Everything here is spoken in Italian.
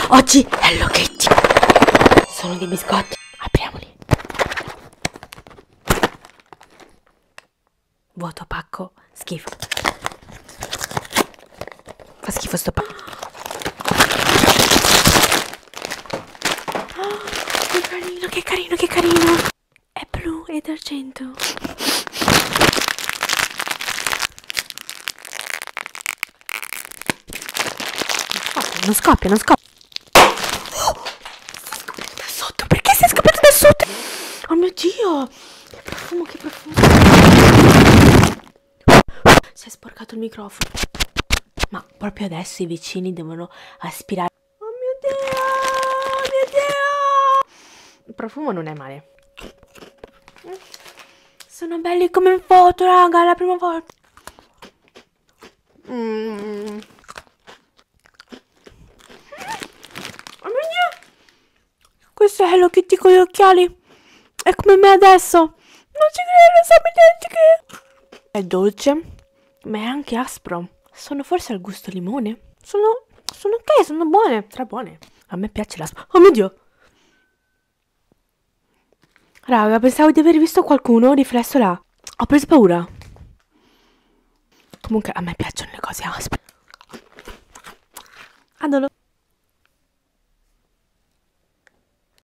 Oggi Hello Kitty. Sono dei biscotti. Apriamoli. Vuoto pacco. Schifo. Fa schifo sto pacco. Oh, che carino, che carino, che carino. È blu ed argento. Non scoppia, non scoppia. Oh, da sotto, perché sei scoppiato da sotto? Oh mio Dio, che profumo, che profumo. Si è sporcato il microfono. Ma proprio adesso i vicini devono aspirare. Oh mio Dio, oh mio Dio. Il profumo non è male. Sono belli come in foto, raga, la prima volta. Questo è Hello Kitty con gli occhiali. È come me adesso. Non ci credo, siamo identiche. È dolce, ma è anche aspro. Sono forse al gusto limone. Sono ok, sono buone, tra buone. A me piace l'aspro. Oh mio Dio. Raga, pensavo di aver visto qualcuno riflesso là. Ho preso paura. Comunque a me piacciono le cose aspre. Adoro.